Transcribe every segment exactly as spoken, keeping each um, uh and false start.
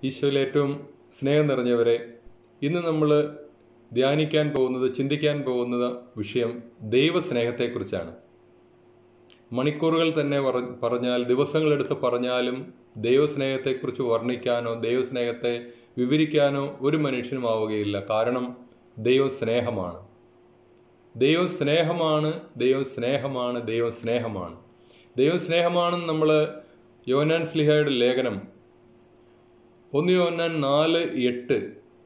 ഈശോയിൽ ഏറ്റവും സ്നേഹം നിറഞ്ഞവരെ, ഇന്ന് നമ്മൾ ധ്യാനിക്കാൻ പോകുന്നത്, ചിന്തിക്കാൻ പോകുന്നത് വിഷയം ദൈവസ്നേഹത്തെക്കുറിച്ചാണ്. മണിക്കൂറുകൾ തന്നെ പറഞ്ഞാൽ, ദിവസങ്ങളെടുത്ത് പറഞ്ഞാലും ദൈവസ്നേഹത്തെക്കുറിച്ച് വർണ്ണിക്കാനോ ദൈവസ്നേഹത്തെ വിവരിക്കാനോ ഒരു മനുഷ്യനും ആവുകയില്ല. കാരണം ദൈവം സ്നേഹമാണ്, ദൈവം സ്നേഹമാണ്, ദൈവം സ്നേഹമാണ്, ദൈവം സ്നേഹമാണ്, ദൈവം സ്നേഹമാണെന്ന് നമ്മൾ യോഹന്നാൻ ശ്ലീഹായുടെ ലേഖനം ഒന്ന് യോഹന്നാൻ നാല് എട്ട്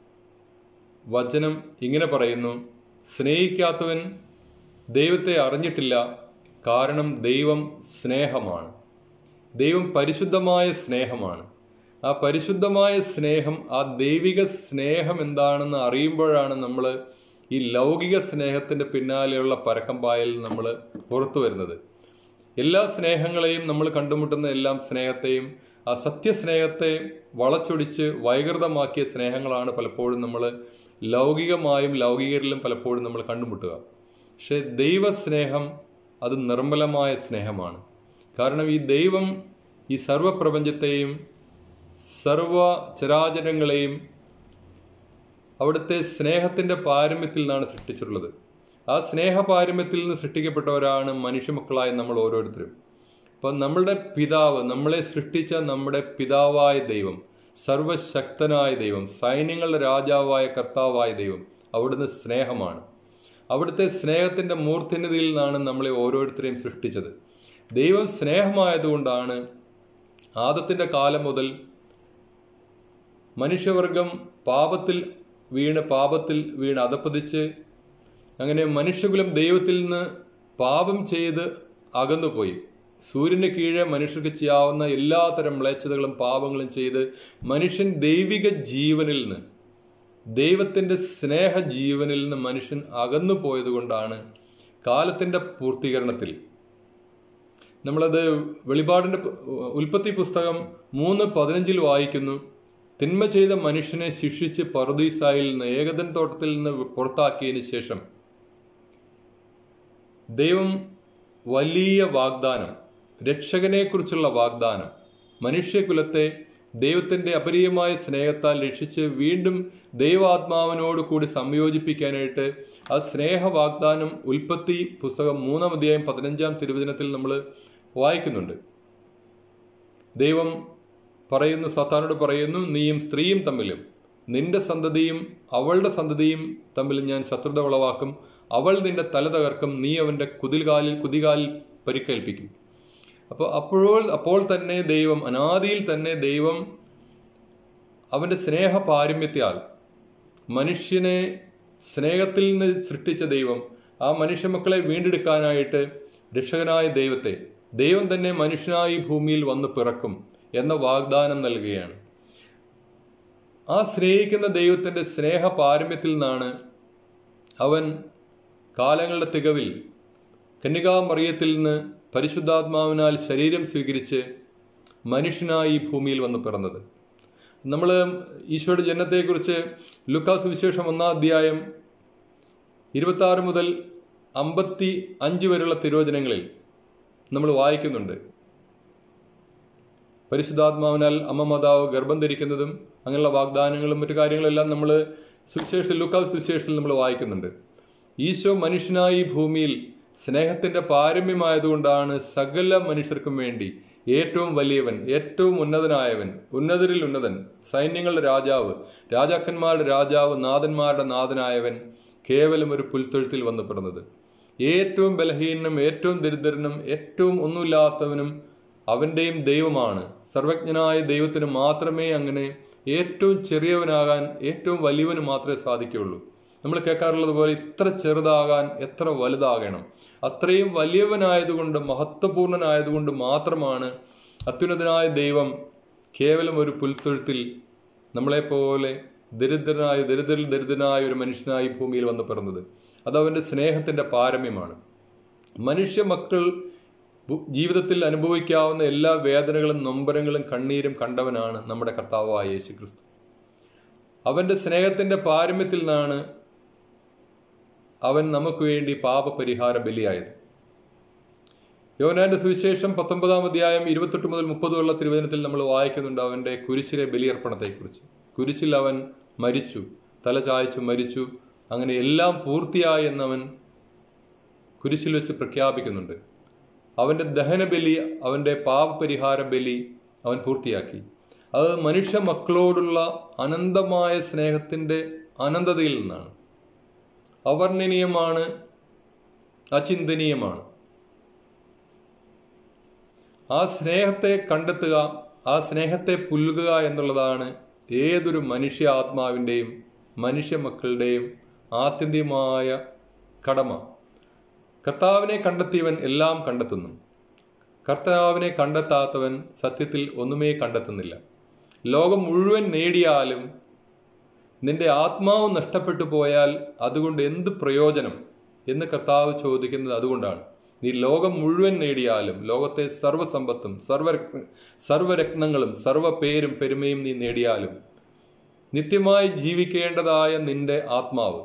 വചനം ഇങ്ങനെ പറയുന്നു: സ്നേഹിക്കാത്തവൻ ദൈവത്തെ അറിഞ്ഞിട്ടില്ല, കാരണം ദൈവം സ്നേഹമാണ്. ദൈവം പരിശുദ്ധമായ സ്നേഹമാണ്. ആ പരിശുദ്ധമായ സ്നേഹം, ആ ദൈവിക സ്നേഹം എന്താണെന്ന് അറിയുമ്പോഴാണ് നമ്മൾ ഈ ലൗകിക സ്നേഹത്തിൻ്റെ പിന്നാലെയുള്ള പരക്കമ്പായൽ നമ്മൾ പുറത്തു വരുന്നത്. എല്ലാ സ്നേഹങ്ങളെയും, നമ്മൾ കണ്ടുമുട്ടുന്ന എല്ലാം സ്നേഹത്തെയും, ആ സത്യസ്നേഹത്തെ വളച്ചൊടിച്ച് വൈകൃതമാക്കിയ സ്നേഹങ്ങളാണ് പലപ്പോഴും നമ്മൾ ലൗകികമായും ലൗകികരിലും പലപ്പോഴും നമ്മൾ കണ്ടുമുട്ടുക. പക്ഷെ ദൈവസ്നേഹം അത് നിർമ്മലമായ സ്നേഹമാണ്. കാരണം ഈ ദൈവം ഈ സർവപ്രപഞ്ചത്തെയും സർവ ചരാചരങ്ങളെയും അവിടുത്തെ സ്നേഹത്തിൻ്റെ പാരമ്യത്തിൽ നിന്നാണ് സൃഷ്ടിച്ചിട്ടുള്ളത്. ആ സ്നേഹ പാരമ്യത്തിൽ നിന്ന് സൃഷ്ടിക്കപ്പെട്ടവരാണ് മനുഷ്യമക്കളായ നമ്മൾ ഓരോരുത്തരും. അപ്പം നമ്മളുടെ പിതാവ്, നമ്മളെ സൃഷ്ടിച്ച നമ്മുടെ പിതാവായ ദൈവം, സർവശക്തനായ ദൈവം, സൈന്യങ്ങളുടെ രാജാവായ കർത്താവായ ദൈവം അവിടുന്ന് സ്നേഹമാണ്. അവിടുത്തെ സ്നേഹത്തിൻ്റെ മൂർധന്യതയിൽ നിന്നാണ് നമ്മളെ ഓരോരുത്തരെയും സൃഷ്ടിച്ചത്. ദൈവം സ്നേഹമായതുകൊണ്ടാണ് ആദത്തിൻ്റെ കാലം മുതൽ മനുഷ്യവർഗം പാപത്തിൽ വീണ് പാപത്തിൽ വീണ് അധപ്പതിച്ച്, അങ്ങനെ മനുഷ്യകുലം ദൈവത്തിൽ നിന്ന് പാപം ചെയ്ത് അകന്നുപോയി. സൂര്യന് കീഴെ മനുഷ്യർക്ക് ചെയ്യാവുന്ന എല്ലാത്തരം മ്ലേച്ഛതകളും പാപങ്ങളും ചെയ്ത് മനുഷ്യൻ ദൈവിക ജീവനിൽ നിന്ന്, ദൈവത്തിൻ്റെ സ്നേഹ ജീവനിൽ നിന്ന് മനുഷ്യൻ അകന്നു പോയത് കൊണ്ടാണ് കാലത്തിൻ്റെ പൂർത്തീകരണത്തിൽ നമ്മളത് വെളിപാടിൻ്റെ ഉൽപ്പത്തി പുസ്തകം മൂന്ന് പതിനഞ്ചിൽ വായിക്കുന്നു: തിന്മ ചെയ്ത മനുഷ്യനെ ശിക്ഷിച്ച് പറുദീസായിൽ നിന്ന്, ഏകദൻ തോട്ടത്തിൽ നിന്ന് പുറത്താക്കിയതിന് ശേഷം ദൈവം വലിയ വാഗ്ദാനം, രക്ഷകനെക്കുറിച്ചുള്ള വാഗ്ദാനം, മനുഷ്യകുലത്തെ ദൈവത്തിൻ്റെ അപരിയമായ സ്നേഹത്താൽ രക്ഷിച്ച് വീണ്ടും ദൈവാത്മാവിനോട് കൂടി സംയോജിപ്പിക്കാനായിട്ട് ആ സ്നേഹ വാഗ്ദാനം ഉൽപ്പത്തി പുസ്തകം മൂന്നാം അധ്യായം പതിനഞ്ചാം തിരുവചനത്തിൽ നമ്മൾ വായിക്കുന്നുണ്ട്. ദൈവം പറയുന്നു, സാത്താനോട് പറയുന്നു: നീയും സ്ത്രീയും തമ്മിലും നിന്റെ സന്തതിയും അവളുടെ സന്തതിയും തമ്മിൽ ഞാൻ ശത്രുത ഉളവാക്കും, അവൾ നിന്റെ തല തകർക്കും, നീ അവൻ്റെ കുതിൽകാലിൽ കുതികാലിൽ പരിക്കേൽപ്പിക്കും. അപ്പോൾ അപ്പോഴോ അപ്പോൾ തന്നെ ദൈവം, അനാദിയിൽ തന്നെ ദൈവം അവൻ്റെ സ്നേഹ പാരമ്യത്താൽ മനുഷ്യനെ സ്നേഹത്തിൽ നിന്ന് സൃഷ്ടിച്ച ദൈവം ആ മനുഷ്യമക്കളെ വീണ്ടെടുക്കാനായിട്ട് രക്ഷകനായ ദൈവത്തെ, ദൈവം തന്നെ മനുഷ്യനായി ഭൂമിയിൽ വന്ന് പിറക്കും എന്ന വാഗ്ദാനം നൽകുകയാണ്. ആ സ്നേഹിക്കുന്ന ദൈവത്തിൻ്റെ സ്നേഹ പാരമ്യത്തിൽ നിന്നാണ് അവൻ കാലങ്ങളുടെ തികവിൽ കന്യകാമറിയത്തിൽ നിന്ന് പരിശുദ്ധാത്മാവിനാൽ ശരീരം സ്വീകരിച്ച് മനുഷ്യനായി ഈ ഭൂമിയിൽ വന്ന് പിറന്നത്. നമ്മൾ ഈശോയുടെ ജനനത്തെക്കുറിച്ച് ലൂക്കാ സുവിശേഷം ഒന്നാം അധ്യായം ഇരുപത്തി ആറ് മുതൽ അമ്പത്തി അഞ്ച് വരെയുള്ള തിരുവചനങ്ങളിൽ നമ്മൾ വായിക്കുന്നുണ്ട്. പരിശുദ്ധാത്മാവിനാൽ അമ്മ മാതാവ് ഗർഭം ധരിക്കുന്നതും അങ്ങനെയുള്ള വാഗ്ദാനങ്ങളും മറ്റു കാര്യങ്ങളെല്ലാം നമ്മൾ സുവിശേഷത്തിൽ, ലൂക്കാ സുവിശേഷത്തിൽ നമ്മൾ വായിക്കുന്നുണ്ട്. ഈശോ മനുഷ്യനായി ഭൂമിയിൽ സ്നേഹത്തിൻ്റെ പാരമ്യമായതുകൊണ്ടാണ് സകല മനുഷ്യർക്കും വേണ്ടി ഏറ്റവും വലിയവൻ, ഏറ്റവും ഉന്നതനായവൻ, ഉന്നതരിൽ ഉന്നതൻ, സൈന്യങ്ങളുടെ രാജാവ്, രാജാക്കന്മാരുടെ രാജാവ്, നാഥന്മാരുടെ നാഥനായവൻ കേവലം ഒരു പുൽത്തൊഴുത്തിൽ വന്ന് പിറന്നത്. ഏറ്റവും ബലഹീനനും ഏറ്റവും ദരിദ്രനും ഏറ്റവും ഒന്നുമില്ലാത്തവനും അവൻ്റെയും ദൈവമാണ്. സർവജ്ഞനായ ദൈവത്തിന് മാത്രമേ അങ്ങനെ ഏറ്റവും ചെറിയവനാകാൻ ഏറ്റവും വലിയവന് മാത്രമേ സാധിക്കുകയുള്ളൂ. നമ്മൾ കേൾക്കാറുള്ളത് പോലെ ഇത്ര ചെറുതാകാൻ എത്ര വലുതാകണം. അത്രയും വലിയവനായതുകൊണ്ട്, മഹത്വപൂർണനായതുകൊണ്ട് മാത്രമാണ് അത്യുന്നതനായ ദൈവം കേവലം ഒരു പുൽത്തൊഴുത്തിൽ നമ്മളെപ്പോലെ ദരിദ്രനായ ദരിദ്രൽ ദരിദ്രനായ ഒരു മനുഷ്യനായി ഭൂമിയിൽ വന്ന് പിറന്നത്. അത് അവൻ്റെ സ്നേഹത്തിൻ്റെ പാരമ്യമാണ്. മനുഷ്യ മക്കൾ ജീവിതത്തിൽ അനുഭവിക്കാവുന്ന എല്ലാ വേദനകളും നൊമ്പരങ്ങളും കണ്ണീരും കണ്ടവനാണ് നമ്മുടെ കർത്താവായ യേശു ക്രിസ്തു. അവൻ്റെ സ്നേഹത്തിൻ്റെ പാരമ്യത്തിൽ നിന്നാണ് അവൻ നമുക്ക് വേണ്ടി പാപപരിഹാര ബലിയായത്. യോഹന്നാന്റെ സുവിശേഷം പത്തൊമ്പതാം അധ്യായം ഇരുപത്തെട്ട് മുതൽ മുപ്പത് ഉള്ള തിരുവചനത്തിൽ നമ്മൾ വായിക്കുന്നുണ്ട് അവന്റെ കുരിശിലെ ബലിയർപ്പണത്തെക്കുറിച്ച്. കുരിശിൽ അവൻ മരിച്ചു, തല ചായ്ച്ചു മരിച്ചു, അങ്ങനെ എല്ലാം പൂർത്തിയായി എന്നവൻ കുരിശിൽ വെച്ച് പ്രഖ്യാപിക്കുന്നുണ്ട്. അവന്റെ ദഹനബലി, അവന്റെ പാപപരിഹാര ബലി അവൻ പൂർത്തിയാക്കി. അത് മനുഷ്യ മക്കളോടുള്ള അനന്തമായ സ്നേഹത്തിന്റെ അനന്തതയിൽ നിന്നാണ്. അവർണ്ണനീയമാണ്, അചിന്തനീയമാണ്. ആ സ്നേഹത്തെ കണ്ടെത്തുക, ആ സ്നേഹത്തെ പുൽകുക എന്നുള്ളതാണ് ഏതൊരു മനുഷ്യ ആത്മാവിൻ്റെയും മനുഷ്യ മക്കളുടെയും ആത്യന്തികമായ കടമ. കർത്താവിനെ കണ്ടെത്തിയവൻ എല്ലാം കണ്ടെത്തുന്നു. കർത്താവിനെ കണ്ടെത്താത്തവൻ സത്യത്തിൽ ഒന്നുമേ കണ്ടെത്തുന്നില്ല. ലോകം മുഴുവൻ നേടിയാലും നിന്റെ ആത്മാവ് നഷ്ടപ്പെട്ടു പോയാൽ അതുകൊണ്ട് എന്ത് പ്രയോജനം എന്ന് കർത്താവ് ചോദിക്കുന്നത് അതുകൊണ്ടാണ്. നീ ലോകം മുഴുവൻ നേടിയാലും, ലോകത്തെ സർവ്വസമ്പത്തും സർവ സർവരത്നങ്ങളും സർവ പേരും പെരുമയും നീ നേടിയാലും നിത്യമായി ജീവിക്കേണ്ടതായ നിന്റെ ആത്മാവ്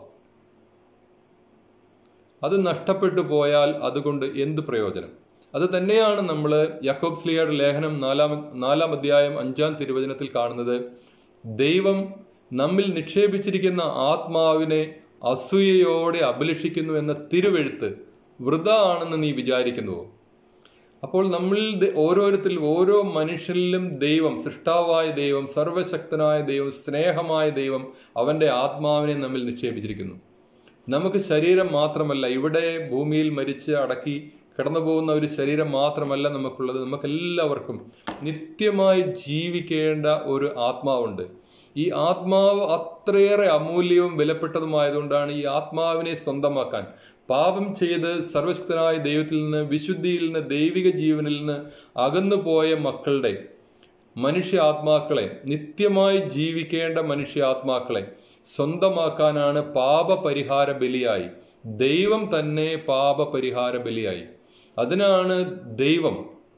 അത് നഷ്ടപ്പെട്ടു പോയാൽ അതുകൊണ്ട് എന്ത് പ്രയോജനം? അത് തന്നെയാണ് നമ്മൾ യാക്കോബ് ശ്ലീഹയുടെ ലേഖനം നാലാം നാലാം അധ്യായം അഞ്ചാം തിരുവചനത്തിൽ കാണുന്നത്. ദൈവം നമ്മിൽ നിക്ഷേപിച്ചിരിക്കുന്ന ആത്മാവിനെ അസൂയയോടെ അഭിലഷിക്കുന്നു എന്ന തിരുവെഴുത്ത് വൃഥ ആണെന്ന് നീ വിചാരിക്കുന്നുവോ? അപ്പോൾ നമ്മളിൽ ഓരോരുത്തരിലും ഓരോ മനുഷ്യരിലും ദൈവം, സൃഷ്ടാവായ ദൈവം, സർവശക്തനായ ദൈവം, സ്നേഹമായ ദൈവം അവന്റെ ആത്മാവിനെ നമ്മിൽ നിക്ഷേപിച്ചിരിക്കുന്നു. നമുക്ക് ശരീരം മാത്രമല്ല, ഇവിടെ ഭൂമിയിൽ മരിച്ച് അടക്കി കടന്നു പോകുന്ന ഒരു ശരീരം മാത്രമല്ല നമുക്കുള്ളത്. നമുക്കെല്ലാവർക്കും നിത്യമായി ജീവിക്കേണ്ട ഒരു ആത്മാവുണ്ട്. ഈ ആത്മാവ് അത്രയേറെ അമൂല്യവും വിലപ്പെട്ടതുമായതുകൊണ്ടാണ് ഈ ആത്മാവിനെ സ്വന്തമാക്കാൻ പാപം ചെയ്ത് സർവശക്തനായ ദൈവത്തിൽ നിന്ന്, വിശുദ്ധിയിൽ നിന്ന്, ദൈവിക ജീവനിൽ നിന്ന് അകന്നു പോയ മക്കളുടെ മനുഷ്യ ആത്മാക്കളെ, നിത്യമായി ജീവിക്കേണ്ട മനുഷ്യ ആത്മാക്കളെ സ്വന്തമാക്കാനാണ് പാപപരിഹാര ബലിയായി ദൈവം തന്നെ പാപപരിഹാര ബലിയായി. അതിനാണ് ദൈവം,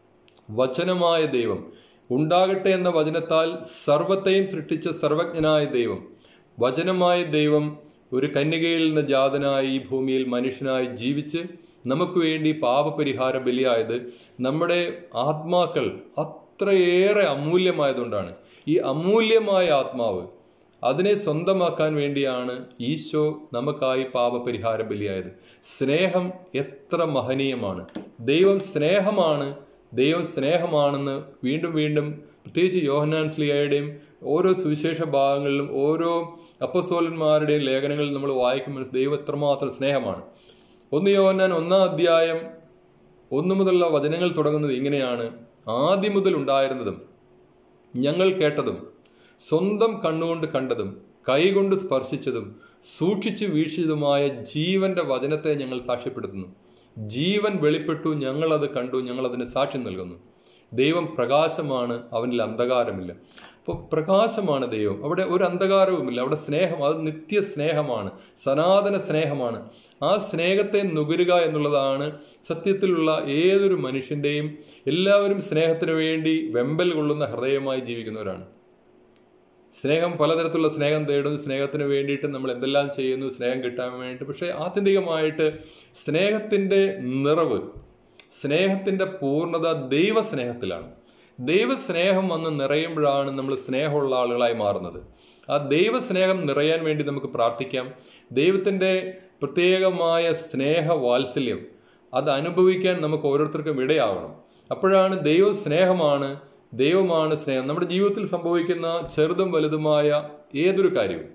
വചനമായ ദൈവം, ഉണ്ടാകട്ടെ എന്ന വചനത്താൽ സർവത്തെയും സൃഷ്ടിച്ച സർവജ്ഞനായ ദൈവം, വചനമായ ദൈവം ഒരു കന്യകയിൽ നിന്ന് ജാതനായി ഈ ഭൂമിയിൽ മനുഷ്യനായി ജീവിച്ച് നമുക്ക് വേണ്ടി പാപപരിഹാര ബലിയായത് നമ്മുടെ ആത്മാക്കൾ അത്രയേറെ അമൂല്യമായതുകൊണ്ടാണ്. ഈ അമൂല്യമായ ആത്മാവ് അതിനെ സ്വന്തമാക്കാൻ വേണ്ടിയാണ് ഈശോ നമുക്കായി പാപപരിഹാര ബലിയായത്. സ്നേഹം എത്ര മഹനീയമാണ്! ദൈവം സ്നേഹമാണ്, ദൈവം സ്നേഹമാണെന്ന് വീണ്ടും വീണ്ടും പ്രത്യേകിച്ച് യോഹന്നാൻ ശ്ലീഹയുടെയും ഓരോ സുവിശേഷ ഭാഗങ്ങളിലും ഓരോ അപ്പോസ്തലന്മാരുടെയും ലേഖനങ്ങളിൽ നമ്മൾ വായിക്കുമ്പോൾ ദൈവം എത്രമാത്രം സ്നേഹമാണ്. ഒന്ന് യോഹന്നാൻ ഒന്നാം അധ്യായം ഒന്നു മുതലുള്ള വചനങ്ങൾ തുടങ്ങുന്നത് ഇങ്ങനെയാണ്: ആദ്യം മുതൽ ഉണ്ടായിരുന്നതും ഞങ്ങൾ കേട്ടതും സ്വന്തം കണ്ണുകൊണ്ട് കണ്ടതും കൈകൊണ്ട് സ്പർശിച്ചതും സൂക്ഷിച്ചു വീക്ഷിച്ചതുമായ ജീവന്റെ വചനത്തെ ഞങ്ങൾ സാക്ഷ്യപ്പെടുത്തുന്നു. ജീവൻ വെളിപ്പെട്ടു, ഞങ്ങളത് കണ്ടു, ഞങ്ങളതിന് സാക്ഷ്യം നൽകുന്നു. ദൈവം പ്രകാശമാണ്, അവനിൽ അന്ധകാരമില്ല. അപ്പോൾ പ്രകാശമാണ് ദൈവം, അവിടെ ഒരു അന്ധകാരവുമില്ല. അവിടെ സ്നേഹം, അത് നിത്യ സ്നേഹമാണ്, സനാതന സ്നേഹമാണ്. ആ സ്നേഹത്തെ നുകരുക എന്നുള്ളതാണ് സത്യത്തിലുള്ള ഏതൊരു മനുഷ്യൻ്റെയും. എല്ലാവരും സ്നേഹത്തിന് വേണ്ടി വെമ്പൽ കൊള്ളുന്ന ഹൃദയമായി ജീവിക്കുന്നവരാണ്. സ്നേഹം, പലതരത്തിലുള്ള സ്നേഹം തേടുന്നു, സ്നേഹത്തിന് വേണ്ടിയിട്ട് നമ്മൾ എന്തെല്ലാം ചെയ്യുന്നു സ്നേഹം കിട്ടാൻ വേണ്ടിയിട്ട്. പക്ഷേ ആത്യന്തികമായിട്ട് സ്നേഹത്തിൻ്റെ നിറവ്, സ്നേഹത്തിൻ്റെ പൂർണ്ണത ദൈവസ്നേഹത്തിലാണ്. ദൈവസ്നേഹം വന്ന് നിറയുമ്പോഴാണ് നമ്മൾ സ്നേഹമുള്ള ആളുകളായി മാറുന്നത്. ആ ദൈവസ്നേഹം നിറയാൻ വേണ്ടി നമുക്ക് പ്രാർത്ഥിക്കാം. ദൈവത്തിൻ്റെ പ്രത്യേകമായ സ്നേഹ വാത്സല്യം അത് അനുഭവിക്കാൻ നമുക്ക് ഓരോരുത്തർക്കും ഇടയാവണം. അപ്പോഴാണ് ദൈവം സ്നേഹമാണ്, ദൈവമാണ് സ്നേഹം. നമ്മുടെ ജീവിതത്തിൽ സംഭവിക്കുന്ന ചെറുതും വലുതുമായ ഏതൊരു കാര്യവും,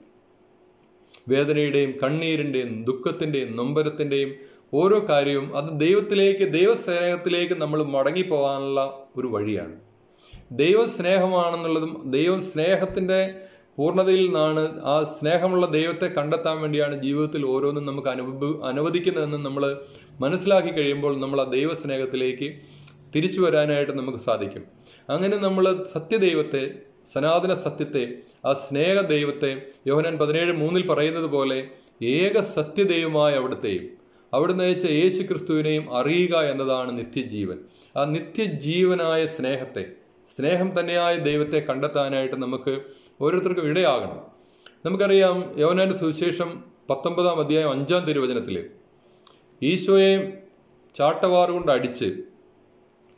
വേദനയുടെയും കണ്ണീരിൻ്റെയും ദുഃഖത്തിൻ്റെയും നൊമ്പരത്തിൻ്റെയും ഓരോ കാര്യവും അത് ദൈവത്തിലേക്ക്, ദൈവസ്നേഹത്തിലേക്ക് നമ്മൾ മടങ്ങിപ്പോകാനുള്ള ഒരു വഴിയാണ്. ദൈവം സ്നേഹമാണെന്നുള്ളതും ദൈവം സ്നേഹത്തിൻ്റെ പൂർണ്ണതയിൽ നിന്നാണ്. ആ സ്നേഹമുള്ള ദൈവത്തെ കണ്ടെത്താൻ വേണ്ടിയാണ് ജീവിതത്തിൽ ഓരോന്നും നമുക്ക് അനുഭവ അനുവദിക്കുന്നതെന്ന് നമ്മൾ മനസ്സിലാക്കി കഴിയുമ്പോൾ നമ്മൾ ആ ദൈവസ്നേഹത്തിലേക്ക് തിരിച്ചു വരാനായിട്ട് നമുക്ക് സാധിക്കും. അങ്ങനെ നമ്മൾ സത്യദൈവത്തെ, സനാതന സത്യത്തെ, ആ സ്നേഹ ദൈവത്തെ യോഹന്നാൻ പതിനേഴ് മൂന്നിൽ പറയുന്നത് പോലെ ഏക സത്യദൈവമായ അവിടുത്തെയും അവിടുന്ന് അയച്ച യേശു ക്രിസ്തുവിനെയും അറിയുക എന്നതാണ് നിത്യജീവൻ. ആ നിത്യജീവനായ സ്നേഹത്തെ, സ്നേഹം തന്നെയായ ദൈവത്തെ കണ്ടെത്താനായിട്ട് നമുക്ക് ഓരോരുത്തർക്കും ഇടയാകണം. നമുക്കറിയാം യോഹന്നാന്റെ സുവിശേഷം പത്തൊമ്പതാം അധ്യായം അഞ്ചാം തിരുവചനത്തിൽ ഈശോയെ ചാട്ടവാറുകൊണ്ട് അടിച്ച്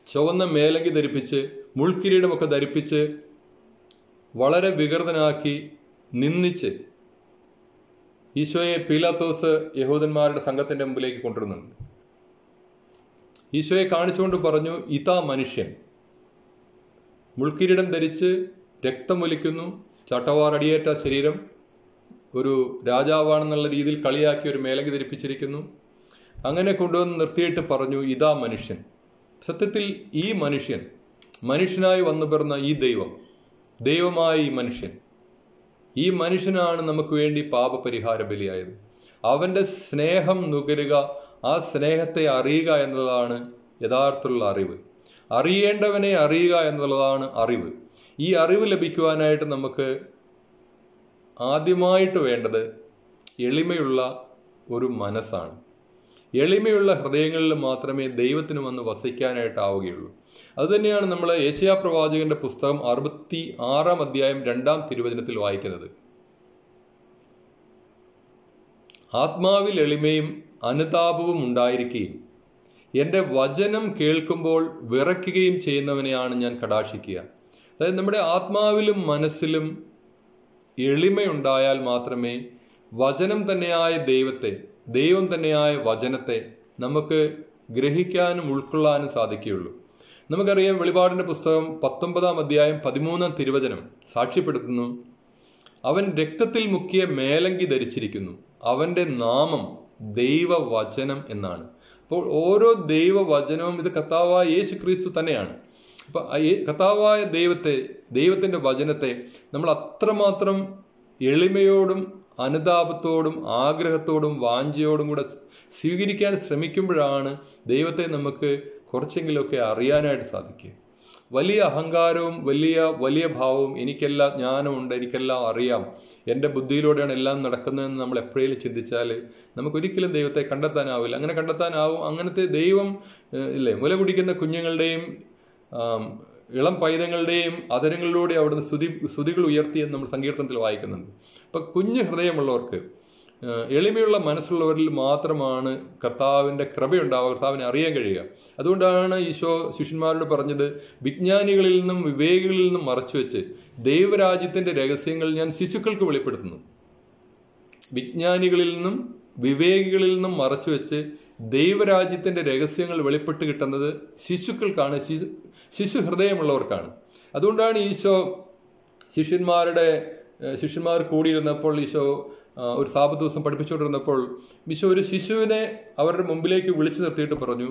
ചുവന്ന മേലങ്കി ധരിപ്പിച്ച് മുൾക്കിരീടമൊക്കെ ധരിപ്പിച്ച് വളരെ വികൃതനാക്കി നിന്ദിച്ച് ഈശോയെ പീലാത്തോസ് യഹൂദന്മാരുടെ സംഘത്തിന്റെ മുമ്പിലേക്ക് കൊണ്ടുവരുന്നുണ്ട്. ഈശോയെ കാണിച്ചുകൊണ്ട് പറഞ്ഞു, ഇതാ മനുഷ്യൻ. മുൾക്കിരീടം ധരിച്ച് രക്തമൊലിക്കുന്നു, ചട്ടവാറടിയേറ്റ ശരീരം, ഒരു രാജാവാണെന്നുള്ള രീതിയിൽ കളിയാക്കി ഒരു മേലങ്കി ധരിപ്പിച്ചിരിക്കുന്നു. അങ്ങനെ കൊണ്ടുവന്ന് നിർത്തിയിട്ട് പറഞ്ഞു, ഇതാ മനുഷ്യൻ. സത്യത്തിൽ ഈ മനുഷ്യൻ, മനുഷ്യനായി വന്നു പിറന്ന ഈ ദൈവം, ദൈവമായ ഈ മനുഷ്യൻ, ഈ മനുഷ്യനാണ് നമുക്ക് വേണ്ടി പാപപരിഹാര ബലിയായത്. അവൻ്റെ സ്നേഹം നുകരുക, ആ സ്നേഹത്തെ അറിയുക എന്നതാണ് യഥാർത്ഥമുള്ള അറിവ്. അറിയേണ്ടവനെ അറിയുക എന്നുള്ളതാണ് അറിവ്. ഈ അറിവ് ലഭിക്കുവാനായിട്ട് നമുക്ക് ആദ്യമായിട്ട് വേണ്ടത് എളിമയുള്ള ഒരു മനസ്സാണ്. എളിമയുള്ള ഹൃദയങ്ങളിൽ മാത്രമേ ദൈവത്തിന് വന്ന് വസിക്കാനായിട്ടാവുകയുള്ളൂ. അതുതന്നെയാണ് നമ്മൾ യെശയ്യാ പ്രവാചകന്റെ പുസ്തകം അറുപത്തി ആറാം അധ്യായം രണ്ടാം തിരുവചനത്തിൽ വായിക്കുന്നത്. ആത്മാവിൽ എളിമയും അനുതാപവും ഉണ്ടായിരിക്കുകയും എൻ്റെ വചനം കേൾക്കുമ്പോൾ വിറയ്ക്കുകയും ചെയ്യുന്നവനെയാണ് ഞാൻ കടാക്ഷിക്കുക. അതായത് നമ്മുടെ ആത്മാവിലും മനസ്സിലും എളിമയുണ്ടായാൽ മാത്രമേ വചനം തന്നെയായ ദൈവത്തെ, ദൈവം തന്നെയായ വചനത്തെ നമുക്ക് ഗ്രഹിക്കാനും ഉൾക്കൊള്ളാനും സാധിക്കുകയുള്ളൂ. നമുക്കറിയാം, വെളിപാടിന്റെ പുസ്തകം പത്തൊമ്പതാം അധ്യായം പതിമൂന്നാം തിരുവചനം സാക്ഷ്യപ്പെടുത്തുന്നു, അവൻ രക്തത്തിൽ മുക്കിയ മേലങ്കി ധരിച്ചിരിക്കുന്നു, അവന്റെ നാമം ദൈവവചനം എന്നാണ്. അപ്പോൾ ഓരോ ദൈവവചനവും ഇത് കർത്താവായ യേശു ക്രിസ്തു തന്നെയാണ്. അപ്പൊ കർത്താവായ ദൈവത്തെ, ദൈവത്തിന്റെ വചനത്തെ നമ്മൾ അത്രമാത്രം എളിമയോടും അനുതാപത്തോടും ആഗ്രഹത്തോടും വാഞ്ചയോടും കൂടെ സ്വീകരിക്കാൻ ശ്രമിക്കുമ്പോഴാണ് ദൈവത്തെ നമുക്ക് കുറച്ചെങ്കിലുമൊക്കെ അറിയാനായിട്ട് സാധിക്കുക. വലിയ അഹങ്കാരവും വലിയ വലിയ ഭാവവും, എനിക്കെല്ലാം ജ്ഞാനമുണ്ട്, എനിക്കെല്ലാം അറിയാം, എൻ്റെ ബുദ്ധിയിലൂടെയാണ് എല്ലാം നടക്കുന്നതെന്ന് നമ്മൾ എപ്പോഴേലും ചിന്തിച്ചാൽ നമുക്കൊരിക്കലും ദൈവത്തെ കണ്ടെത്താനാവില്ല. അങ്ങനെ കണ്ടെത്താനാവും അങ്ങനത്തെ ദൈവം ഇല്ലേ, മുല കുടിക്കുന്ന കുഞ്ഞുങ്ങളുടെയും ഇളം പൈതങ്ങളുടെയും അധരങ്ങളിലൂടെ അവിടുന്ന് സ്തുതി സ്തുതികൾ ഉയർത്തിയെന്ന് നമ്മൾ സങ്കീർത്തനത്തിൽ വായിക്കുന്നുണ്ട്. അപ്പം കുഞ്ഞു ഹൃദയമുള്ളവർക്ക്, എളിമയുള്ള മനസ്സുള്ളവരിൽ മാത്രമാണ് കർത്താവിൻ്റെ കൃപയുണ്ടാവുക, കർത്താവിനെ അറിയാൻ കഴിയുക. അതുകൊണ്ടാണ് ഈശോ ശിഷ്യന്മാരോട് പറഞ്ഞത്, വിജ്ഞാനികളിൽ നിന്നും വിവേകികളിൽ നിന്നും മറച്ചുവെച്ച് ദൈവരാജ്യത്തിൻ്റെ രഹസ്യങ്ങൾ ഞാൻ ശിശുക്കൾക്ക് വെളിപ്പെടുത്തുന്നു. വിജ്ഞാനികളിൽ നിന്നും വിവേകികളിൽ നിന്നും മറച്ചുവെച്ച് ദൈവരാജ്യത്തിൻ്റെ രഹസ്യങ്ങൾ വെളിപ്പെട്ട് കിട്ടുന്നത് ശിശുക്കൾക്കാണ്, ശിശു ശിശു ഹൃദയമുള്ളവർക്കാണ്. അതുകൊണ്ടാണ് ഈശോ ശിഷ്യന്മാരുടെ ശിഷ്യന്മാർ കൂടിയിരുന്നപ്പോൾ, ഈശോ ഒരു സാബത്ത് ദിവസം പഠിപ്പിച്ചുകൊണ്ടിരുന്നപ്പോൾ ഈശോ ഒരു ശിശുവിനെ അവരുടെ മുമ്പിലേക്ക് വിളിച്ചു നിർത്തിയിട്ട് പറഞ്ഞു,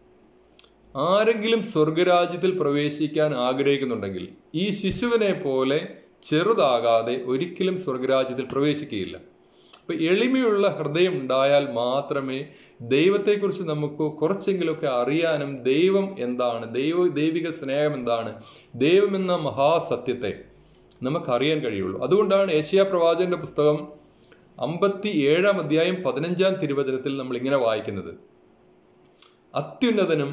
ആരെങ്കിലും സ്വർഗരാജ്യത്തിൽ പ്രവേശിക്കാൻ ആഗ്രഹിക്കുന്നുണ്ടെങ്കിൽ ഈ ശിശുവിനെ പോലെ ചെറുതാകാതെ ഒരിക്കലും സ്വർഗരാജ്യത്തിൽ പ്രവേശിക്കുകയില്ല. അപ്പൊ എളിമയുള്ള ഹൃദയം ഉണ്ടായാൽ മാത്രമേ ദൈവത്തെക്കുറിച്ച് നമുക്ക് കുറച്ചെങ്കിലുമൊക്കെ അറിയാനും, ദൈവം എന്താണ്, ദൈവ ദൈവിക സ്നേഹം എന്താണ്, ദൈവം എന്ന മഹാസത്യത്തെ നമുക്കറിയാൻ കഴിയുള്ളൂ. അതുകൊണ്ടാണ് യെശയ്യാ പ്രവാചകന്റെ പുസ്തകം അമ്പത്തി ഏഴാം അധ്യായം പതിനഞ്ചാം തിരുവചനത്തിൽ നമ്മൾ ഇങ്ങനെ വായിക്കുന്നത്, അത്യുന്നതനും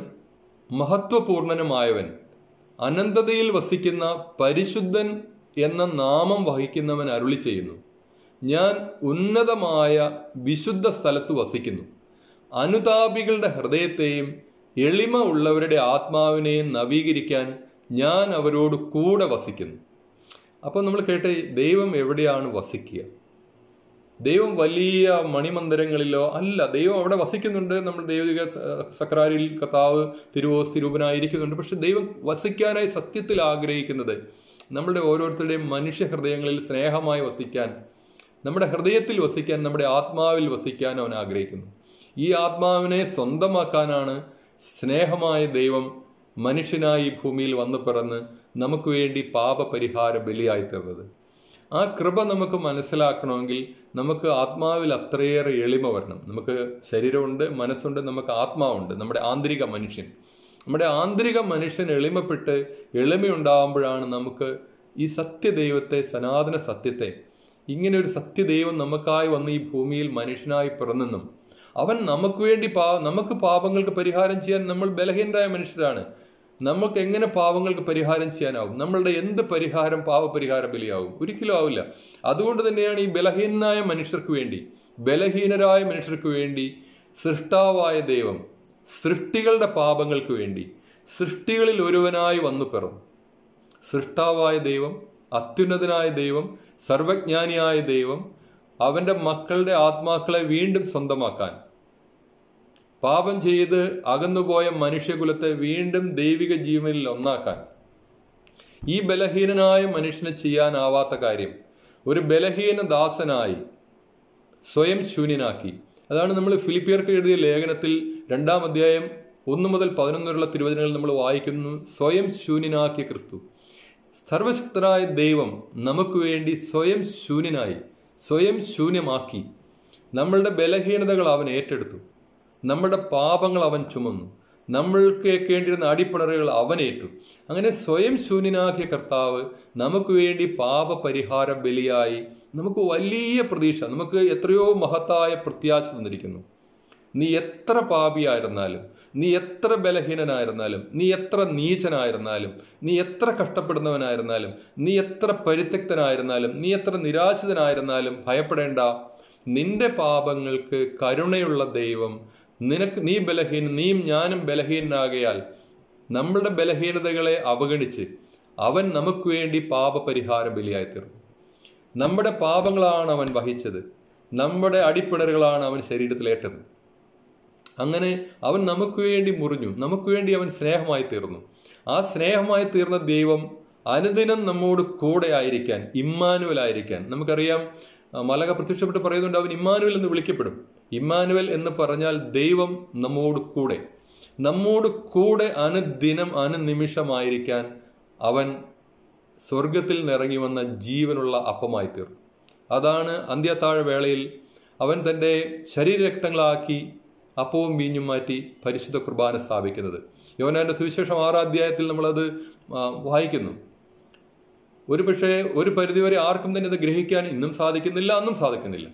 മഹത്വപൂർണനുമായവൻ, അനന്തതയിൽ വസിക്കുന്ന പരിശുദ്ധൻ എന്ന നാമം വഹിക്കുന്നവൻ അരുളി ചെയ്യുന്നു, ഞാൻ ഉന്നതമായ വിശുദ്ധ സ്ഥലത്ത് വസിക്കുന്നു, അനുതാപികളുടെ ഹൃദയത്തെയും എളിമ ഉള്ളവരുടെ ആത്മാവിനെയും നവീകരിക്കാൻ ഞാൻ അവരോട് കൂടെ വസിക്കുന്നു. അപ്പം നമ്മൾ കേട്ടെ, ദൈവം എവിടെയാണ് വസിക്കുക? ദൈവം വലിയ മണിമന്ദിരങ്ങളിലോ അല്ല, ദൈവം അവിടെ വസിക്കുന്നുണ്ട്. നമ്മൾ ദൈവിക സക്രാരിയിൽ കർത്താവ് തിരുവോസ് തിരുവനായിരിക്കുന്നുണ്ട്. പക്ഷെ ദൈവം വസിക്കാനായി സത്യത്തിൽ ആഗ്രഹിക്കുന്നത് നമ്മുടെ ഓരോരുത്തരുടെയും മനുഷ്യ ഹൃദയങ്ങളിൽ സ്നേഹമായി വസിക്കാൻ, നമ്മുടെ ഹൃദയത്തിൽ വസിക്കാൻ, നമ്മുടെ ആത്മാവിൽ വസിക്കാൻ അവൻ ആഗ്രഹിക്കുന്നു. ഈ ആത്മാവിനെ സ്വന്തമാക്കാനാണ് സ്നേഹമായ ദൈവം മനുഷ്യനായി ഭൂമിയിൽ വന്നു പിറന്ന് നമുക്ക് വേണ്ടി പാപപരിഹാര ബലിയായി തീർന്നത്. ആ കൃപ നമുക്ക് മനസ്സിലാക്കണമെങ്കിൽ നമുക്ക് ആത്മാവിൽ അത്രയേറെ എളിമ വരണം. നമുക്ക് ശരീരമുണ്ട്, മനസ്സുണ്ട്, നമുക്ക് ആത്മാവുണ്ട്, നമ്മുടെ ആന്തരിക മനുഷ്യൻ. നമ്മുടെ ആന്തരിക മനുഷ്യൻ എളിമപ്പെട്ട് എളിമയുണ്ടാകുമ്പോഴാണ് നമുക്ക് ഈ സത്യദൈവത്തെ, സനാതന സത്യത്തെ, ഇങ്ങനെ ഒരു സത്യദൈവം നമുക്കായി വന്ന് ഈ ഭൂമിയിൽ മനുഷ്യനായി പിറന്നെന്നും അവൻ നമുക്ക് വേണ്ടി പാ നമുക്ക് പാപങ്ങൾക്ക് പരിഹാരം ചെയ്യാൻ, നമ്മൾ ബലഹീനരായ മനുഷ്യരാണ്, നമുക്ക് എങ്ങനെ പാപങ്ങൾക്ക് പരിഹാരം ചെയ്യാനാവും? നമ്മളുടെ എന്ത് പരിഹാരം പാപപരിഹാര ബലിയാവും? ഒരിക്കലും ആവില്ല. അതുകൊണ്ട് തന്നെയാണ് ഈ ബലഹീനനായ മനുഷ്യർക്ക് വേണ്ടി, ബലഹീനരായ മനുഷ്യർക്ക് വേണ്ടി സൃഷ്ടാവായ ദൈവം സൃഷ്ടികളുടെ പാപങ്ങൾക്ക് വേണ്ടി, സൃഷ്ടികളിൽ ഒരുവനായി വന്നു പിറന്നു. സൃഷ്ടാവായ ദൈവം, അത്യുന്നതനായ ദൈവം, സർവജ്ഞാനിയായ ദൈവം അവൻ്റെ മക്കളുടെ ആത്മാക്കളെ വീണ്ടും സ്വന്തമാക്കാൻ, പാപം ചെയ്ത് അകന്നുപോയ മനുഷ്യകുലത്തെ വീണ്ടും ദൈവിക ജീവനിൽ ഒന്നാക്കാൻ ഈ ബലഹീനനായ മനുഷ്യന് ചെയ്യാനാവാത്ത കാര്യം ഒരു ബലഹീന ദാസനായി സ്വയം ശൂന്യനാക്കി. അതാണ് നമ്മൾ ഫിലിപ്പിയർക്ക് എഴുതിയ ലേഖനത്തിൽ രണ്ടാം അധ്യായം ഒന്ന് മുതൽ പതിനൊന്ന് വരെയുള്ള തിരുവചനങ്ങൾ നമ്മൾ വായിക്കുന്നു. സ്വയം ശൂന്യനാക്കിയ ക്രിസ്തു, സർവശക്തനായ ദൈവം നമുക്ക് വേണ്ടി സ്വയം ശൂന്യനായി, സ്വയം ശൂന്യമാക്കി. നമ്മളുടെ ബലഹീനതകൾ അവൻ ഏറ്റെടുത്തു, നമ്മുടെ പാപങ്ങൾ അവൻ ചുമന്നു, നമ്മൾക്ക് ഏൽക്കേണ്ടിയിരുന്ന അടിപ്പിണറുകൾ അവൻ ഏറ്റു. അങ്ങനെ സ്വയം ശൂന്യനാക്കിയ കർത്താവ് നമുക്ക് വേണ്ടി പാപപരിഹാര ബലിയായി നമുക്ക് വലിയ പ്രതീക്ഷ, നമുക്ക് എത്രയോ മഹത്തായ പ്രത്യാശ തന്നിരിക്കുന്നു. നീ എത്ര പാപിയായിരുന്നാലും, നീ എത്ര ബലഹീനനായിരുന്നാലും, നീ എത്ര നീചനായിരുന്നാലും, നീ എത്ര കഷ്ടപ്പെടുന്നവനായിരുന്നാലും, നീ എത്ര പരിത്യക്തനായിരുന്നാലും, നീ എത്ര നിരാശിതനായിരുന്നാലും ഭയപ്പെടേണ്ട. നിന്റെ പാപങ്ങൾക്ക് കരുണയുള്ള ദൈവം, നിനക്ക് നീ ബലഹീന നീയും ഞാനും ബലഹീനനാകയാൽ നമ്മളുടെ ബലഹീനതകളെ അവഗണിച്ച് അവൻ നമുക്ക് വേണ്ടി പാപപരിഹാര ബലിയായി തീർന്നു. നമ്മുടെ പാപങ്ങളാണ് അവൻ വഹിച്ചത്, നമ്മുടെ അടിപ്പിണറുകളാണ് അവൻ ശരീരത്തിലേറ്റത്. അങ്ങനെ അവൻ നമുക്ക് വേണ്ടി മുറിഞ്ഞു, നമുക്ക് വേണ്ടി അവൻ സ്നേഹമായി തീർന്നു. ആ സ്നേഹമായി തീർന്ന ദൈവം അനുദിനം നമ്മോട് കൂടെ ആയിരിക്കാൻ, ഇമ്മാനുവൽ ആയിരിക്കാൻ. നമുക്കറിയാം, മലക പ്രത്യക്ഷപ്പെട്ട് പറയുന്നുണ്ട് അവൻ ഇമ്മാനുവൽ എന്ന് വിളിക്കപ്പെടും. ഇമ്മാനുവൽ എന്ന് പറഞ്ഞാൽ ദൈവം നമ്മോട് കൂടെ, നമ്മോട് കൂടെ അനുദിനം അനുനിമിഷമായിരിക്കാൻ അവൻ സ്വർഗത്തിൽ നിറങ്ങി വന്ന ജീവനുള്ള അപ്പമായി തീർന്നു. അതാണ് അന്ത്യത്താഴ വേളയിൽ അവൻ തൻ്റെ ശരീരരക്തങ്ങളാക്കി അപ്പവും വീഞ്ഞും മാറ്റി പരിശുദ്ധ കുർബാന സ്ഥാപിക്കുന്നത്. യോഹന്നാന്റെ സുവിശേഷം ആറാം അധ്യായത്തിൽ നമ്മളത് വായിക്കുന്നു. ഒരു പക്ഷേ ഒരു പരിധിവരെ ആർക്കും തന്നെ ഇത് ഗ്രഹിക്കാൻ ഇന്നും സാധിക്കുന്നില്ല, അന്നും സാധിക്കുന്നില്ല.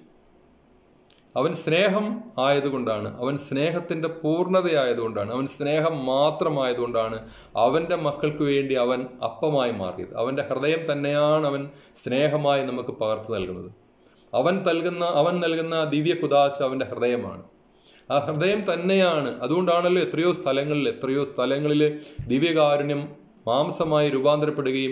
അവൻ സ്നേഹം ആയതുകൊണ്ടാണ്, അവൻ സ്നേഹത്തിൻ്റെ പൂർണ്ണതയായതുകൊണ്ടാണ്, അവൻ സ്നേഹം മാത്രമായതുകൊണ്ടാണ് അവൻ്റെ മക്കൾക്ക് വേണ്ടി അവൻ അപ്പമായി മാറിയത്. അവൻ്റെ ഹൃദയം തന്നെയാണ് അവൻ സ്നേഹമായി നമുക്ക് പകർന്നു നൽകുന്നത്. അവൻ നൽകുന്ന അവൻ നൽകുന്ന ദിവ്യ കുദാശ അവൻ്റെ ഹൃദയമാണ്. ആ ഹൃദയം തന്നെയാണ്. അതുകൊണ്ടാണല്ലോ എത്രയോ സ്ഥലങ്ങളിൽ എത്രയോ സ്ഥലങ്ങളിൽ ദിവ്യകാരുണ്യം മാംസമായി രൂപാന്തരപ്പെടുകയും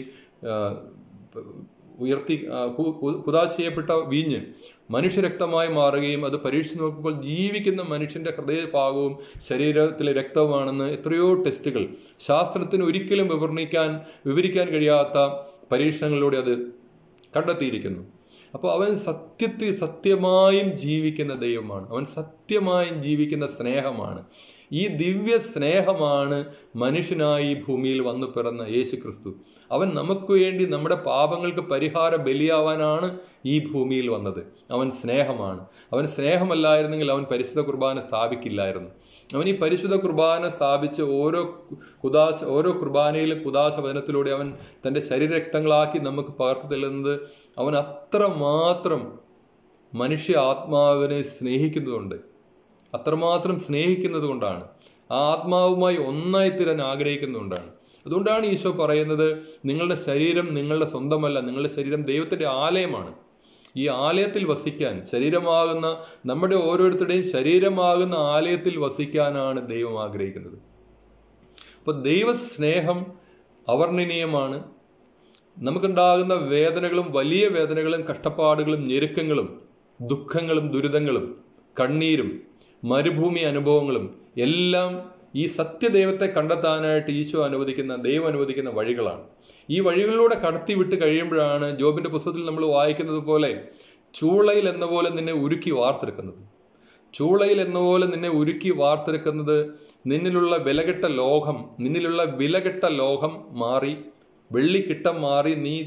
ഉയർത്തി കുദാശ ചെയ്യപ്പെട്ട വീഞ്ഞ് മനുഷ്യരക്തമായി മാറുകയും അത് പരീക്ഷിച്ച് നോക്കുമ്പോൾ ജീവിക്കുന്ന മനുഷ്യന്റെ ഹൃദയഭാഗവും ശരീരത്തിലെ രക്തവുമാണെന്ന് എത്രയോ ടെസ്റ്റുകൾ, ശാസ്ത്രത്തിന് ഒരിക്കലും വിവരണിക്കാൻ വിവരിക്കാൻ കഴിയാത്ത പരീക്ഷണങ്ങളിലൂടെ അത് കണ്ടെത്തിയിരിക്കുന്നു. അപ്പോൾ അവൻ സത്യത്തിൽ സത്യമായും ജീവിക്കുന്ന ദൈവമാണ്, അവൻ സത്യമായും ജീവിക്കുന്ന സ്നേഹമാണ്. ഈ ദിവ്യ സ്നേഹമാണ് മനുഷ്യനായി ഭൂമിയിൽ വന്നു പിറന്ന യേശു ക്രിസ്തു. അവൻ നമുക്ക് വേണ്ടി നമ്മുടെ പാപങ്ങൾക്ക് പരിഹാര ബലിയാവാനാണ് ഈ ഭൂമിയിൽ വന്നത്. അവൻ സ്നേഹമാണ്. അവൻ സ്നേഹമല്ലായിരുന്നെങ്കിൽ അവൻ പരിശുദ്ധ കുർബാന സ്ഥാപിക്കില്ലായിരുന്നു. അവൻ ഈ പരിശുദ്ധ കുർബാന സ്ഥാപിച്ച് ഓരോ കുദാശ ഓരോ കുർബാനയിലും കുദാശ വചനത്തിലൂടെ അവൻ തൻ്റെ ശരീരരക്തങ്ങളാക്കി നമുക്ക് പകർത്തി തരുന്നത് അവൻ അത്രമാത്രം മനുഷ്യ ആത്മാവിനെ സ്നേഹിക്കുന്നതുകൊണ്ട്, അത്രമാത്രം സ്നേഹിക്കുന്നത് കൊണ്ടാണ്, ആ ആത്മാവുമായി ഒന്നായി തീരാൻ ആഗ്രഹിക്കുന്നതുകൊണ്ടാണ്. അതുകൊണ്ടാണ് ഈശോ പറയുന്നത്, നിങ്ങളുടെ ശരീരം നിങ്ങളുടെ സ്വന്തമല്ല, നിങ്ങളുടെ ശരീരം ദൈവത്തിൻ്റെ ആലയമാണ്. ഈ ആലയത്തിൽ വസിക്കാൻ, ശരീരമാകുന്ന നമ്മുടെ ഓരോരുത്തരുടെയും ശരീരമാകുന്ന ആലയത്തിൽ വസിക്കാനാണ് ദൈവം ആഗ്രഹിക്കുന്നത്. അപ്പോൾ ദൈവസ്നേഹം അവർണ്ണനീയമാണ്. നമുക്കുണ്ടാകുന്ന വേദനകളും വലിയ വേദനകളും കഷ്ടപ്പാടുകളും ഞെരുക്കങ്ങളും ദുഃഖങ്ങളും ദുരിതങ്ങളും കണ്ണീരും മരുഭൂമി അനുഭവങ്ങളും എല്ലാം ഈ സത്യദൈവത്തെ കണ്ടെത്താനായിട്ട് ഈശോ അനുവദിക്കുന്ന ദൈവം അനുവദിക്കുന്ന വഴികളാണ്. ഈ വഴികളിലൂടെ കടത്തിവിട്ട് കഴിയുമ്പോഴാണ് ജോബിന്റെ പുസ്തകത്തിൽ നമ്മൾ വായിക്കുന്നത് പോലെ ചൂളയിൽ എന്ന പോലെ നിന്നെ ഉരുക്കി വാർത്തെടുക്കുന്നത്. ചൂളയിൽ എന്ന പോലെ നിന്നെ ഉരുക്കി വാർത്തെടുക്കുന്നത് നിന്നിലുള്ള വിലകെട്ട ലോകം നിന്നിലുള്ള വിലകെട്ട ലോകം മാറി, വെള്ളിക്കിട്ടം മാറി നീ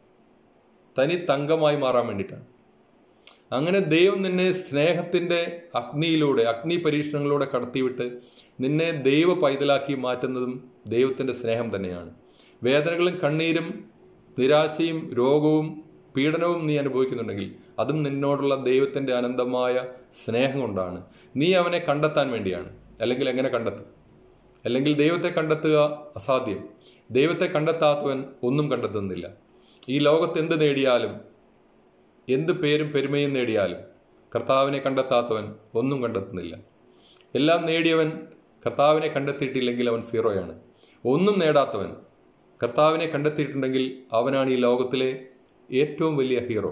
തനി തങ്കമായി മാറാൻ വേണ്ടിയിട്ടാണ്. അങ്ങനെ ദൈവം നിന്നെ സ്നേഹത്തിൻ്റെ അഗ്നിയിലൂടെ അഗ്നി പരീക്ഷണങ്ങളിലൂടെ കടത്തിവിട്ട് നിന്നെ ദൈവ പൈതലാക്കി മാറ്റുന്നതും ദൈവത്തിൻ്റെ സ്നേഹം തന്നെയാണ്. വേദനകളും കണ്ണീരും നിരാശയും രോഗവും പീഡനവും നീ അനുഭവിക്കുന്നുണ്ടെങ്കിൽ അതും നിന്നോടുള്ള ദൈവത്തിൻ്റെ അനന്തമായ സ്നേഹം കൊണ്ടാണ്. നീ അവനെ കണ്ടെത്താൻ വേണ്ടിയാണ്. അല്ലെങ്കിൽ എങ്ങനെ കണ്ടെത്തും? അല്ലെങ്കിൽ ദൈവത്തെ കണ്ടെത്തുക അസാധ്യം. ദൈവത്തെ കണ്ടെത്താത്തവൻ ഒന്നും കണ്ടെത്തുന്നില്ല. ഈ ലോകത്ത് എന്ത് നേടിയാലും എന്ത് പേരും പെരുമയും നേടിയാലും കർത്താവിനെ കണ്ടെത്താത്തവൻ ഒന്നും കണ്ടെത്തുന്നില്ല. എല്ലാം നേടിയവൻ കർത്താവിനെ കണ്ടെത്തിയിട്ടില്ലെങ്കിൽ അവൻ സീറോയാണ്. ഒന്നും നേടാത്തവൻ കർത്താവിനെ കണ്ടെത്തിയിട്ടുണ്ടെങ്കിൽ അവനാണ് ഈ ലോകത്തിലെ ഏറ്റവും വലിയ ഹീറോ.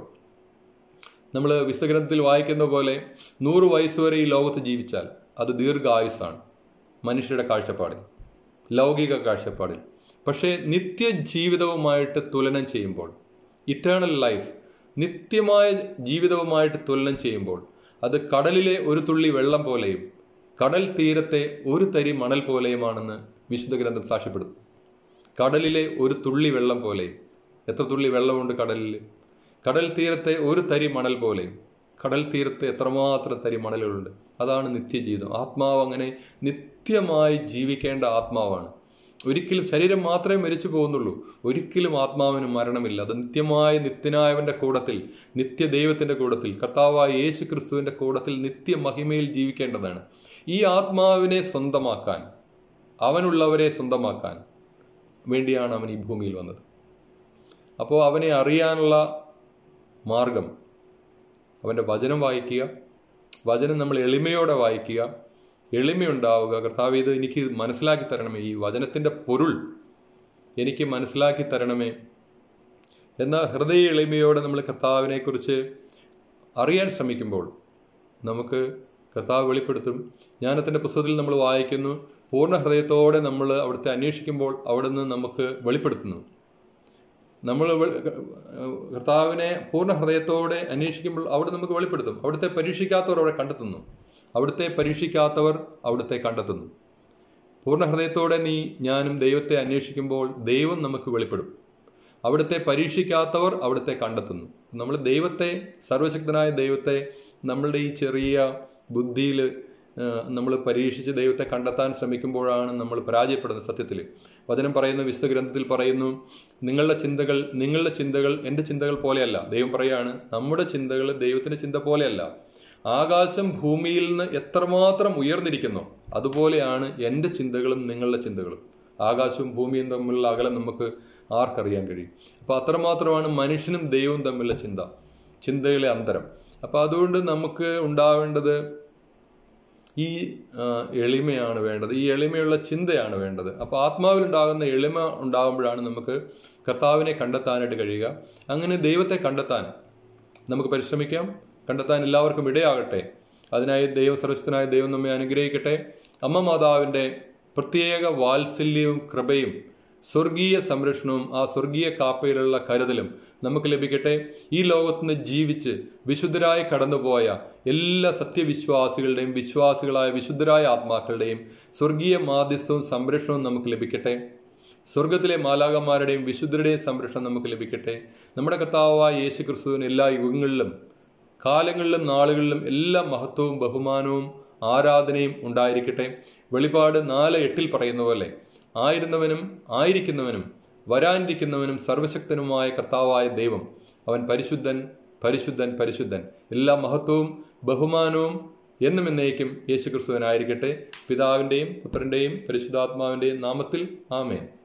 നമ്മൾ വിശുദ്ധഗ്രന്ഥത്തിൽ വായിക്കുന്ന പോലെ നൂറ് വയസ്സ് വരെ ഈ ലോകത്ത് ജീവിച്ചാൽ അത് ദീർഘായുസ്സാണ് മനുഷ്യരുടെ കാഴ്ചപ്പാടിൽ, ലൗകിക കാഴ്ചപ്പാടിൽ. പക്ഷേ നിത്യജീവിതവുമായിട്ട് തുലനം ചെയ്യുമ്പോൾ, ഇറ്റേണൽ ലൈഫ്, നിത്യമായ ജീവിതവുമായിട്ട് തുലനം ചെയ്യുമ്പോൾ അത് കടലിലെ ഒരു തുള്ളി വെള്ളം പോലെയും കടൽ തീരത്തെ ഒരു തരി മണൽ പോലെയുമാണെന്ന് വിശുദ്ധ ഗ്രന്ഥം സാക്ഷ്യപ്പെടുന്നു. കടലിലെ ഒരു തുള്ളി വെള്ളം പോലെയും. എത്ര തുള്ളി വെള്ളമുണ്ട് കടലിൽ? കടൽ തീരത്തെ ഒരു തരി മണൽ പോലെയും. കടൽ തീരത്ത് എത്രമാത്രം തരി മണലുകളുണ്ട്. അതാണ് നിത്യജീവിതം. ആത്മാവ് അങ്ങനെ നിത്യമായി ജീവിക്കേണ്ട ആത്മാവാണ്. ഒരിക്കലും ശരീരം മാത്രമേ മരിച്ചു പോകുന്നുള്ളൂ, ഒരിക്കലും ആത്മാവിന് മരണമില്ല. അത് നിത്യമായ നിത്യനായവന്റെ കൂടത്തിൽ, നിത്യദൈവത്തിന്റെ കൂടത്തിൽ, കർത്താവായ യേശു ക്രിസ്തുവിന്റെ കൂടത്തിൽ നിത്യമഹിമയിൽ ജീവിക്കേണ്ടതാണ്. ഈ ആത്മാവിനെ സ്വന്തമാക്കാൻ, അവനുള്ളവരെ സ്വന്തമാക്കാൻ വേണ്ടിയാണ് അവൻ ഈ ഭൂമിയിൽ വന്നത്. അപ്പോൾ അവനെ അറിയാനുള്ള മാർഗം അവൻ്റെ വചനം വായിക്കുക. വചനം നമ്മൾ എളിമയോടെ വായിക്കുക, എളിമയുണ്ടാവുക. കർത്താവേ, ഇത് എനിക്ക് മനസ്സിലാക്കി തരണമേ, ഈ വചനത്തിൻ്റെ പൊരുൾ എനിക്ക് മനസ്സിലാക്കി തരണമേ എന്ന ഹൃദയ എളിമയോടെ നമ്മൾ കർത്താവിനെക്കുറിച്ച് അറിയാൻ ശ്രമിക്കുമ്പോൾ നമുക്ക് കർത്താവ് വെളിപ്പെടുത്തും. ജ്ഞാനത്തിൻ്റെ പുസ്തകത്തിൽ നമ്മൾ വായിക്കുന്നു, പൂർണ്ണ ഹൃദയത്തോടെ നമ്മൾ അവിടുത്തെ അന്വേഷിക്കുമ്പോൾ അവിടുന്ന് നമുക്ക് വെളിപ്പെടുത്തുന്നു. നമ്മൾ കർത്താവിനെ പൂർണ്ണ ഹൃദയത്തോടെ അന്വേഷിക്കുമ്പോൾ അവിടെ നമുക്ക് വെളിപ്പെടുത്തും. അവിടുത്തെ പരീക്ഷിക്കാത്തവർ അവിടെ കണ്ടെത്തുന്നു. അവിടുത്തെ പരീക്ഷിക്കാത്തവർ അവിടുത്തെ കണ്ടെത്തുന്നു. പൂർണ്ണ ഹൃദയത്തോടെ നീ ഞാനും ദൈവത്തെ അന്വേഷിക്കുമ്പോൾ ദൈവം നമുക്ക് വെളിപ്പെടും. അവിടുത്തെ പരീക്ഷിക്കാത്തവർ അവിടുത്തെ കണ്ടെത്തുന്നു. നമ്മൾ ദൈവത്തെ, സർവശക്തനായ ദൈവത്തെ നമ്മളുടെ ഈ ചെറിയ ബുദ്ധിയിൽ നമ്മൾ പരീക്ഷിച്ച് ദൈവത്തെ കണ്ടെത്താൻ ശ്രമിക്കുമ്പോഴാണ് നമ്മൾ പരാജയപ്പെടുന്നത്. സത്യത്തിൽ വചനം പറയുന്നു, വിശുദ്ധ ഗ്രന്ഥത്തിൽ പറയുന്നു, നിങ്ങളുടെ ചിന്തകൾ നിങ്ങളുടെ ചിന്തകൾ എൻ്റെ ചിന്തകൾ പോലെയല്ല. ദൈവം പറയാണ്, നമ്മുടെ ചിന്തകൾ ദൈവത്തിൻ്റെ ചിന്ത പോലെയല്ല. ആകാശം ഭൂമിയിൽ നിന്ന് എത്രമാത്രം ഉയർന്നിരിക്കുന്നു അതുപോലെയാണ് എൻ്റെ ചിന്തകളും നിങ്ങളുടെ ചിന്തകളും. ആകാശവും ഭൂമിയും തമ്മിലുള്ള അകലം നമുക്ക് ആർക്കറിയാൻ കഴിയും? അപ്പോൾ അത്രമാത്രമാണ് മനുഷ്യനും ദൈവവും തമ്മിലുള്ള ചിന്ത, ചിന്തയിലെ അന്തരം. അപ്പോൾ അതുകൊണ്ട് നമുക്ക് ഉണ്ടാവേണ്ടത് ഈ എളിമയാണ് വേണ്ടത്, ഈ എളിമയുള്ള ചിന്തയാണ് വേണ്ടത്. അപ്പോൾ ആത്മാവിലുണ്ടാകുന്ന എളിമ ഉണ്ടാകുമ്പോഴാണ് നമുക്ക് കർത്താവിനെ കണ്ടെത്താനായിട്ട് കഴിയുക. അങ്ങനെ ദൈവത്തെ കണ്ടെത്താൻ നമുക്ക് പരിശ്രമിക്കാം. കണ്ടെത്താൻ എല്ലാവർക്കും ഇടയാകട്ടെ. അതിനായി ദൈവം, സർവശക്തനായ ദൈവം നമ്മെ അനുഗ്രഹിക്കട്ടെ. അമ്മ മാതാവിൻ്റെ പ്രത്യേക വാത്സല്യവും കൃപയും സ്വർഗീയ സംരക്ഷണവും ആ സ്വർഗീയ കാപ്പയിലുള്ള കരുതലും നമുക്ക് ലഭിക്കട്ടെ. ഈ ലോകത്ത് നിന്ന് ജീവിച്ച് വിശുദ്ധരായി കടന്നുപോയ എല്ലാ സത്യവിശ്വാസികളുടെയും വിശ്വാസികളായ വിശുദ്ധരായ ആത്മാക്കളുടെയും സ്വർഗീയ മാധ്യസ്ഥവും സംരക്ഷണവും നമുക്ക് ലഭിക്കട്ടെ. സ്വർഗത്തിലെ മാലാകന്മാരുടെയും വിശുദ്ധരുടെയും സംരക്ഷണം നമുക്ക് ലഭിക്കട്ടെ. നമ്മുടെ കർത്താവായ യേശു ക്രിസ്തുവിന് എല്ലാ യുഗങ്ങളിലും കാലങ്ങളിലും നാളുകളിലും എല്ലാ മഹത്വവും ബഹുമാനവും ആരാധനയും ഉണ്ടായിരിക്കട്ടെ. വെളിപാട് നാല് എട്ടിൽ പറയുന്ന പോലെ ആയിരുന്നവനും ആയിരിക്കുന്നവനും വരാനിരിക്കുന്നവനും സർവശക്തനുമായ കർത്താവായ ദൈവം, അവൻ പരിശുദ്ധൻ പരിശുദ്ധൻ പരിശുദ്ധൻ. എല്ലാ മഹത്വവും ബഹുമാനവും എന്നും എന്നേക്കും യേശു ക്രിസ്തുവിനായിരിക്കട്ടെ. പിതാവിൻ്റെയും പുത്രൻ്റെയും പരിശുദ്ധാത്മാവിൻ്റെയും നാമത്തിൽ ആമേൻ.